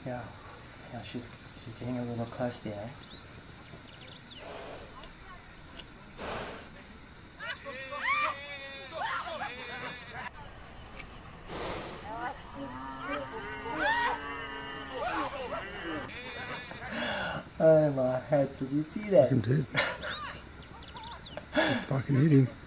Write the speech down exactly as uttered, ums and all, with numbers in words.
Yeah, yeah, she's she's getting a little close there. Oh my head, did you see that? Fucking did. I fucking hit him.